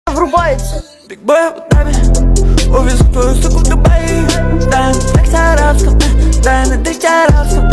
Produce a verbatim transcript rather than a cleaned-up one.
врубается. Big boy в Абу-Даби, увезу твою суку в Дубай. Дай на секс арабском, дай на дичь арабском.